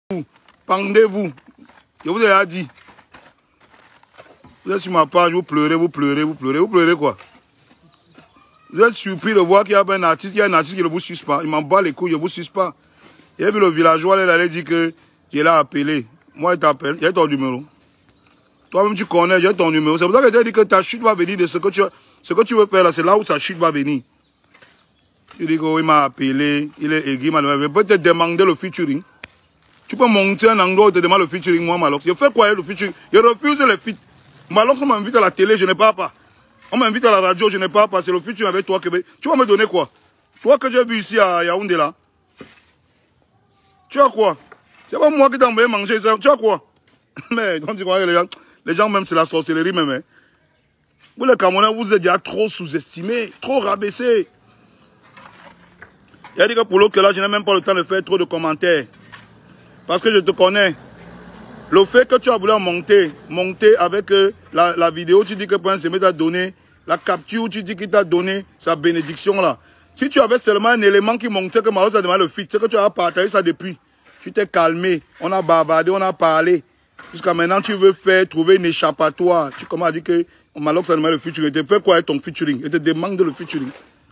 Pendez-vous. Je vous ai déjà dit. Vous êtes sur ma page, vous pleurez, vous pleurez, vous pleurez. Vous pleurez quoi? Vous êtes surpris de voir qu'il y a un artiste, qui ne vous suce pas. Il m'en bat les couilles, je ne vous suce pas. J'ai vu le villageois, il allait dire que je l'ai appelé. Moi, il t'appelle, j'ai ton numéro. Toi-même, tu connais, j'ai ton numéro. C'est pour ça que je t'ai dit que ta chute va venir de ce que tu veux faire là. C'est là où ta chute va venir. Tu dis qu'il m'a appelé, il est aiguë, je peux te demander le featuring. Tu peux monter un endroit où te demander le featuring, moi, Malox. Je fais quoi le featuring? Je refuse les feats. Malox, on m'invite à la télé, je n'ai pas. On m'invite à la radio, je n'ai pas. C'est le featuring avec toi. Tu vas me donner quoi? Toi que j'ai vu ici à Yaoundé là. Tu as quoi? C'est pas moi qui t'ai envoyé manger ça. Tu as quoi? Mais quand tu crois que les gens même c'est la sorcellerie même. Hein. Vous les Camerounais, vous êtes déjà trop sous-estimés, trop rabaissés. Il a dit que pour l'autre là, je n'ai même pas le temps de faire trop de commentaires. Parce que je te connais. Le fait que tu as voulu monter avec la vidéo, tu dis que Prince Aimé t'a donné la capture, tu dis qu'il t'a donné sa bénédiction là. Si tu avais seulement un élément qui montrait que Malox a demandé le feat, c'est que tu as partagé ça depuis. Tu t'es calmé, on a bavardé, on a parlé. Jusqu'à maintenant, tu veux trouver une échappatoire. Tu commences à dire que Malox a demandé le featuring. Tu fais quoi avec ton featuring? Je te demande le featuring.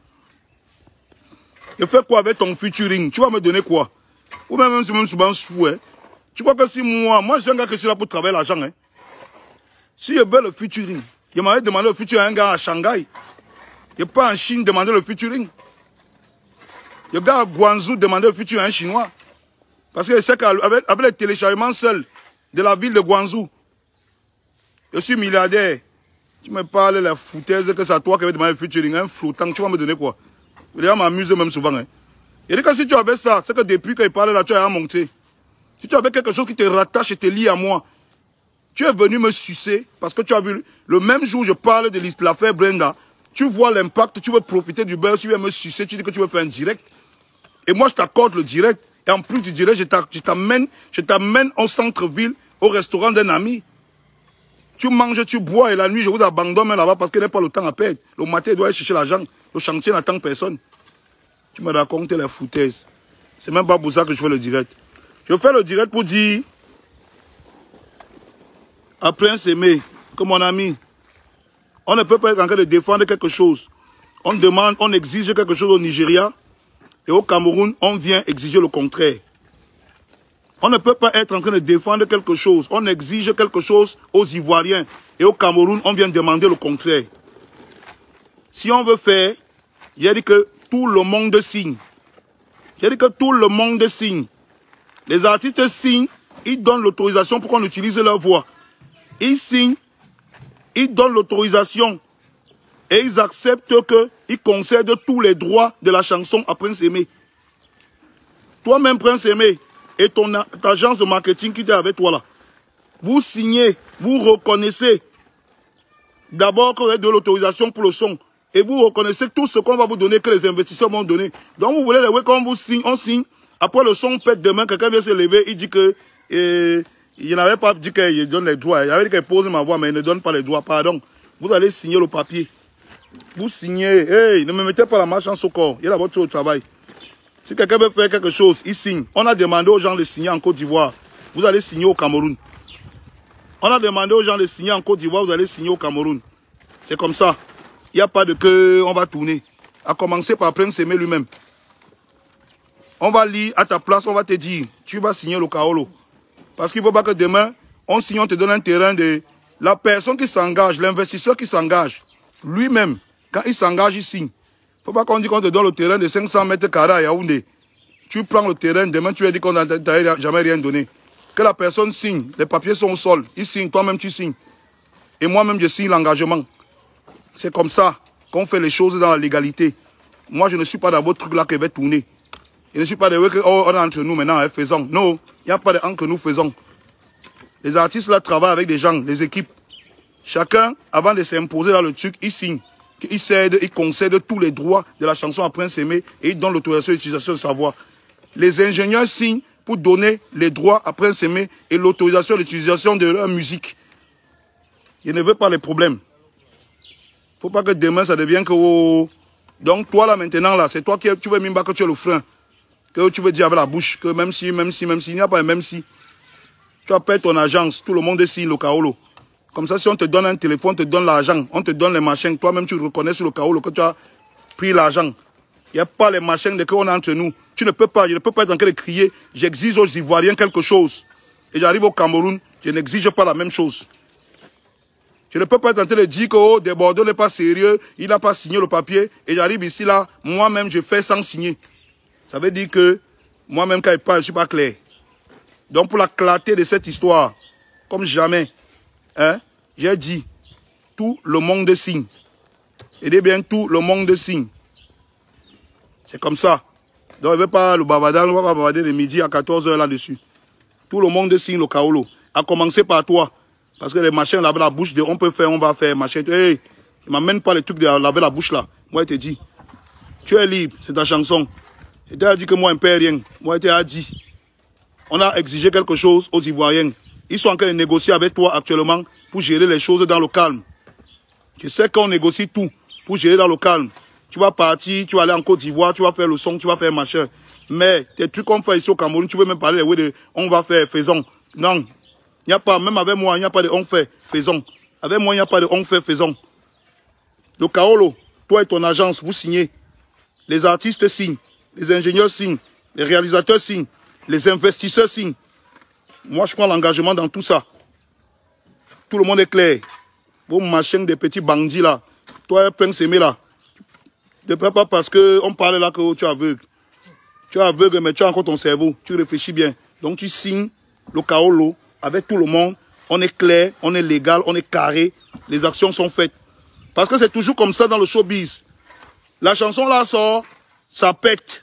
Je fais quoi avec ton featuring? Tu vas me donner quoi? Ou même souvent sous, hein? Tu crois que si moi je suis un gars qui suis là pour travailler l'argent, hein? Si je veux le featuring, je m'avais demandé le featuring à un gars à Shanghai. Je n'ai pas en Chine demander le featuring. Le gars à Guangzhou demander le featuring à un Chinois. Parce que je sais qu'avec les téléchargements seuls de la ville de Guangzhou, je suis milliardaire. Tu me parles de la foutaise que c'est toi qui vas demander le featuring, un flottant, tu vas me donner quoi? Les gens m'amusent même souvent. Hein? Je dis que si tu avais ça, c'est que depuis qu'il parle là, tu as monté. Si tu avais quelque chose qui te rattache et te lie à moi, tu es venu me sucer parce que tu as vu, le même jour où je parle de l'affaire Brenda, tu vois l'impact, tu veux profiter du beurre, tu viens me sucer, tu dis que tu veux faire un direct. Et moi, je t'accorde le direct. Et en plus du direct, je t'amène au centre-ville, au restaurant d'un ami. Tu manges, tu bois et la nuit, je vous abandonne là-bas parce qu'il n'y a pas le temps à perdre. Le matin, il doit aller chercher l'argent. Le chantier n'attend personne. Tu me racontes les foutaises. C'est même pas pour ça que je fais le direct. Je fais le direct pour dire à Prince Aimé que mon ami, on ne peut pas être en train de défendre quelque chose. On demande, on exige quelque chose au Nigeria et au Cameroun, on vient exiger le contraire. On ne peut pas être en train de défendre quelque chose. On exige quelque chose aux Ivoiriens et au Cameroun, on vient demander le contraire. Si on veut faire, j'ai dit que tout le monde signe. J'ai dit que tout le monde signe. Les artistes signent, ils donnent l'autorisation pour qu'on utilise leur voix. Ils signent, ils donnent l'autorisation et ils acceptent qu'ils concèdent tous les droits de la chanson à Prince Aimé. Toi-même, Prince Aimé, et ton agence de marketing qui est avec toi là, vous signez, vous reconnaissez d'abord que vous avez de l'autorisation pour le son et vous reconnaissez tout ce qu'on va vous donner, que les investisseurs vont donner. Donc vous voulez les voir quand vous signe, on signe. Après le son pète demain, quelqu'un vient se lever, il dit que il n'avait pas dit qu'il donne les droits. Il avait dit qu'il pose ma voix, mais il ne donne pas les droits. Pardon. Vous allez signer le papier. Vous signez. Hey, ne me mettez pas la marche en ce corps. Il y a votre travail. Si quelqu'un veut faire quelque chose, il signe. On a demandé aux gens de signer en Côte d'Ivoire. Vous allez signer au Cameroun. On a demandé aux gens de signer en Côte d'Ivoire. Vous allez signer au Cameroun. C'est comme ça. Il n'y a pas de que on va tourner. À commencer par Prince Aimé lui-même. On va lire à ta place, on va te dire, tu vas signer le Kaolo. Parce qu'il ne faut pas que demain, on signe, on te donne un terrain de... La personne qui s'engage, l'investisseur qui s'engage, lui-même, quand il s'engage, il signe. Il ne faut pas qu'on dise qu'on te donne le terrain de 500 mètres carrés à Yaoundé. Tu prends le terrain, demain tu as dit qu'on n'a jamais rien donné. Que la personne signe, les papiers sont au sol, il signe, toi-même tu signes. Et moi-même je signe l'engagement. C'est comme ça qu'on fait les choses dans la légalité. Moi je ne suis pas dans votre truc là qui va tourner. Je ne suis pas de oh, on est entre nous maintenant, hein, faisons. Non, il n'y a pas de que nous faisons. Les artistes là travaillent avec des gens, des équipes. Chacun, avant de s'imposer dans le truc, il signe. Il cède, il concède tous les droits de la chanson à Prince Aimé et il donne l'autorisation d'utilisation de sa voix. Les ingénieurs signent pour donner les droits à Prince Aimé et l'autorisation d'utilisation de leur musique. Je ne veux pas les problèmes. Il ne faut pas que demain ça devienne que... Oh. Donc toi là maintenant, là, c'est toi qui tu veux même pas que tu es le frein. que tu veux dire avec la bouche, que même si, il n'y a pas un même si. Tu appelles ton agence, tout le monde signe le Kaolo. Comme ça, si on te donne un téléphone, on te donne l'argent, on te donne les machins, toi-même tu reconnais sur le Kaolo que tu as pris l'argent. Il n'y a pas les machins de qu'on a entre nous. Tu ne peux pas, je ne peux pas être en train de crier, j'exige aux Ivoiriens quelque chose. Et j'arrive au Cameroun, je n'exige pas la même chose. Je ne peux pas être en train de dire que oh, Desbordeaux n'est pas sérieux, il n'a pas signé le papier, et j'arrive ici là, moi-même je fais sans signer. Ça veut dire que moi-même quand je parle, je ne suis pas clair. Donc pour la clarté de cette histoire, comme jamais, hein, j'ai dit, tout le monde signe. Et bien tout le monde signe. C'est comme ça. Donc il ne veut pas le bavardage, on ne va pas bavarder de midi à 14 h là-dessus. Tout le monde signe le Kaolo. À commencer par toi. Parce que les machins laver la bouche, on peut faire, on va faire, machin. Hey, ne m'amène pas les trucs de laver la bouche là. Moi, je te dis, tu es libre, c'est ta chanson. Et tu as dit que moi, je ne paie rien. Moi, je t'ai dit. On a exigé quelque chose aux Ivoiriens. Ils sont en train de négocier avec toi actuellement pour gérer les choses dans le calme. Je sais qu'on négocie tout pour gérer dans le calme. Tu vas partir, tu vas aller en Côte d'Ivoire, tu vas faire le son, tu vas faire machin. Mais tes trucs qu'on fait ici au Cameroun, tu veux même parler de on va faire, faisons. Non. Il n'y a pas, même avec moi, il n'y a pas de on fait, faisons. Avec moi, il n'y a pas de on fait, faisons. Le Kaolo, toi et ton agence, vous signez. Les artistes signent. Les ingénieurs signent. Les réalisateurs signent. Les investisseurs signent. Moi, je prends l'engagement dans tout ça. Tout le monde est clair. Vos machins des petits bandits là. Toi, Prince Aimé là. Ne pas parce qu'on parle là que tu es aveugle. Tu es aveugle, mais tu as encore ton cerveau. Tu réfléchis bien. Donc, tu signes le Kaolo avec tout le monde. On est clair, on est légal, on est carré. Les actions sont faites. Parce que c'est toujours comme ça dans le showbiz. La chanson là sort, ça pète.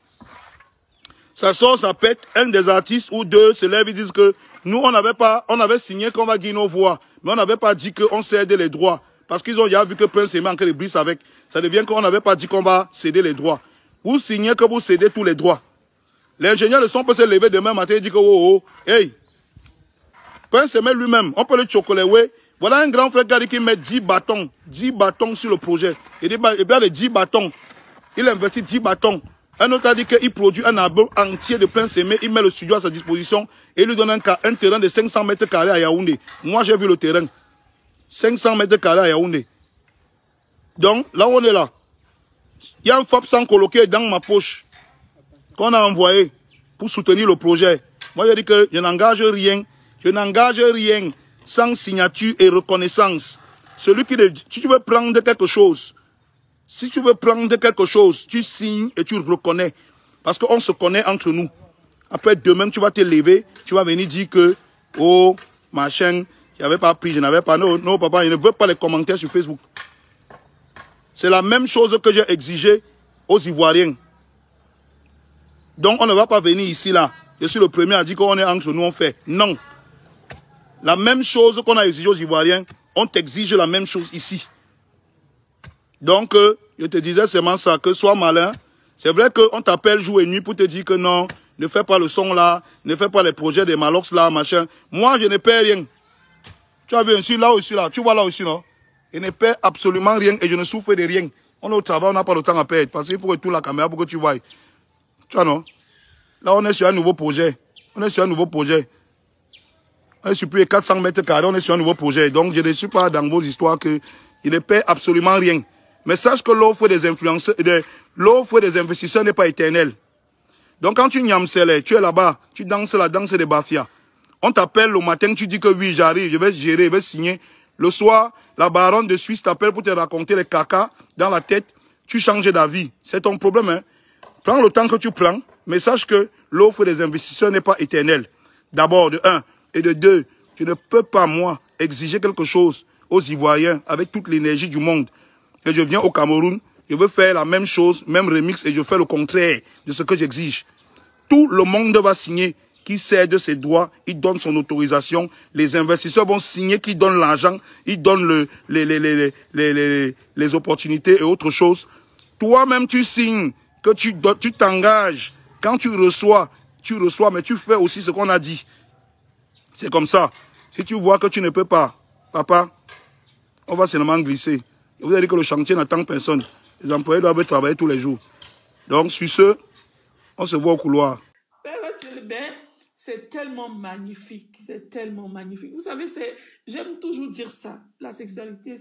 Ça sort, ça pète. Un des artistes ou deux se lèvent et disent que nous, on avait signé qu'on va guider nos voix. Mais on n'avait pas dit qu'on cède les droits. Parce qu'ils ont déjà vu que Prince Aimé en train de briser avec. Ça devient qu'on n'avait pas dit qu'on va céder les droits. Vous signez que vous cédez tous les droits. L'ingénieur de son peut se lever demain matin et dire que oh, hey, Prince Aimé lui-même, on peut le chocolat, ouais. Voilà un grand frère qui met 10 bâtons sur le projet. Il dit, bien les 10 bâtons. Il investit 10 bâtons. Un autre a dit qu'il produit un album entier de Prince Aimé, il met le studio à sa disposition et il lui donne un terrain de 500 mètres carrés à Yaoundé. Moi, j'ai vu le terrain. 500 mètres carrés à Yaoundé. Donc, là où on est là, il y a un FAP sans coloqué dans ma poche qu'on a envoyé pour soutenir le projet. Moi, je dis que je n'engage rien sans signature et reconnaissance. Celui qui, si tu veux prendre quelque chose, tu signes et tu reconnais. Parce qu'on se connaît entre nous. Après, demain, tu vas te lever, tu vas venir dire que, oh, machin, je n'avais pas pris, je n'avais pas. Non, papa, je ne veux pas les commentaires sur Facebook. C'est la même chose que j'ai exigé aux Ivoiriens. Donc, on ne va pas venir ici, là. Je suis le premier à dire qu'on est entre nous, on fait. Non. La même chose qu'on a exigé aux Ivoiriens, on t'exige la même chose ici. Donc, je te disais seulement ça, que sois malin. C'est vrai qu'on t'appelle jour et nuit pour te dire que non, ne fais pas le son là, ne fais pas les projets des Malox là, machin. Moi, je ne paie rien. Tu as vu ici, là aussi, là. Tu vois là aussi, non? Je ne paie absolument rien et je ne souffre de rien. On est au travail, on n'a pas le temps à perdre. Parce qu'il faut que tout la caméra pour que tu vois. Tu vois, non? Là, on est sur un nouveau projet. On est sur plus de 400 mètres carrés, on est sur un nouveau projet. Donc, je ne suis pas dans vos histoires que je ne paie absolument rien. Mais sache que l'offre des influenceurs, l'offre des investisseurs n'est pas éternelle. Donc, quand tu nyamselles, tu es là-bas, tu danses la danse des Bafia. On t'appelle le matin, tu dis que oui, j'arrive, je vais gérer, je vais signer. Le soir, la baronne de Suisse t'appelle pour te raconter les caca dans la tête. Tu changes d'avis. C'est ton problème, hein. Prends le temps que tu prends, mais sache que l'offre des investisseurs n'est pas éternelle. D'abord, de 1. Et de 2, je ne peux pas, moi, exiger quelque chose aux Ivoiriens avec toute l'énergie du monde. Et je viens au Cameroun, je veux faire la même chose, même remix, et je fais le contraire de ce que j'exige. Tout le monde va signer qui cède ses droits, il donne son autorisation. Les investisseurs vont signer, qui donnent l'argent, ils donnent les opportunités et autre chose. Toi-même, tu signes, que tu t'engages. Quand tu reçois, mais tu fais aussi ce qu'on a dit. C'est comme ça. Si tu vois que tu ne peux pas, papa, on va seulement glisser. Vous avez dit que le chantier n'attend personne. Les employés doivent travailler tous les jours. Donc, sur ce, On se voit au couloir. Ben, c'est tellement magnifique, c'est tellement magnifique. Vous savez, j'aime toujours dire ça. La sexualité,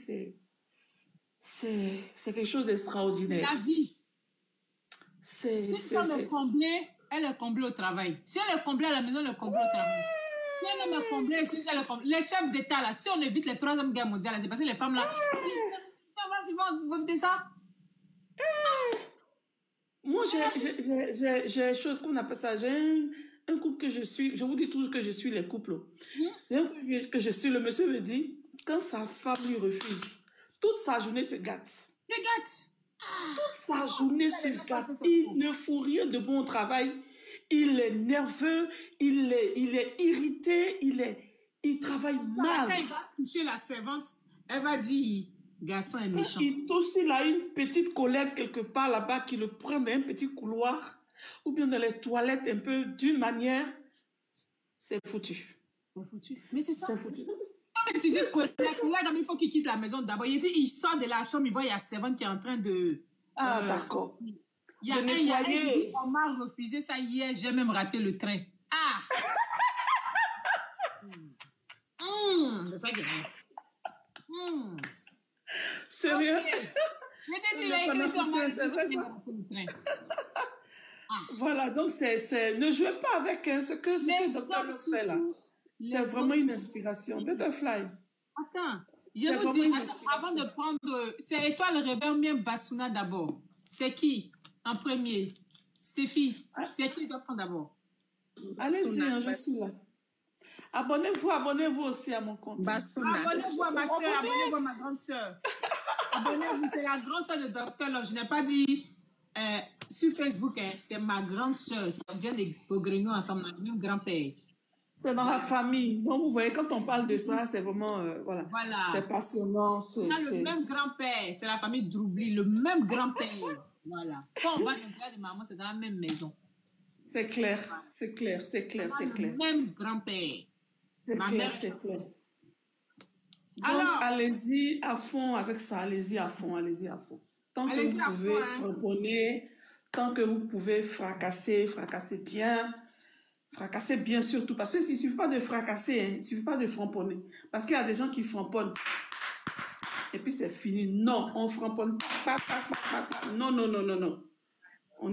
c'est quelque chose d'extraordinaire. La vie. Si elle est comblée, elle est comblée au travail. Si elle est comblée à la maison, elle est comblée au travail. Si elle est comblée, si elle est comblée. Les chefs d'État, là, si on évite la troisième guerre mondiale, c'est parce que les femmes, là, ils vont éviter ça. Moi, j'ai chose qu'on appelle ça. J'ai un couple que je suis. Je vous dis toujours que je suis les couples. Un couple que je suis, le monsieur me dit, quand sa femme lui refuse, toute sa journée se gâte. Se gâte. Toute sa journée se gâte. Il ne fout rien de bon au travail. Il est nerveux, il est irrité, il travaille mal. Quand il va toucher la servante, elle va dire, garçon est méchant. Il touche, il a une petite collègue quelque part là-bas qui le prend dans un petit couloir ou bien dans les toilettes un peu d'une manière, c'est foutu. C'est foutu. Mais c'est ça. C'est foutu. Tu dis collègue, il faut qu'il quitte la maison d'abord. Il sort de la chambre, il voit il y a servante qui est en train de... Ah, d'accord. Il y a un on m'a refusé ça hier, j'ai même raté le train. Ah! C'est ça qui est. Sérieux? Voilà, donc ne jouez pas avec ce que le docteur nous fait là. C'est vraiment une inspiration. Butterfly. Attends, je vous dis, avant de prendre, c'est Étoile Rebelle Mien Bassouna d'abord. C'est qui en premier? Stéphie, c'est qui doit prendre d'abord? Allez-y, je suis là. Abonnez-vous aussi à mon compte. Abonnez-vous à ma soeur, abonnez-vous à ma grande soeur. Abonnez-vous, c'est la grande soeur de docteur. Je n'ai pas dit sur Facebook, c'est ma grande soeur. Ça vient de Beaugrenoux ensemble, mon grand-père. C'est dans la famille. Donc, vous voyez, quand on parle de ça, c'est vraiment, voilà. C'est passionnant. On a le même grand-père. C'est la famille Droubli, le même grand-père. Voilà. Quand on va dans le père de maman, c'est dans la même maison. C'est clair, c'est clair, c'est clair, c'est clair. Le même grand-père. C'est clair, c'est clair. Donc, allez-y à fond avec ça. Allez-y à fond, allez-y à fond. Tant que vous pouvez framponner, tant que vous pouvez fracasser bien surtout, parce qu'il ne suffit pas de fracasser, il ne suffit pas de framponner. Parce qu'il y a des gens qui framponnent. Et puis c'est fini. Non, on framponne pas. Non, non, non, non, non.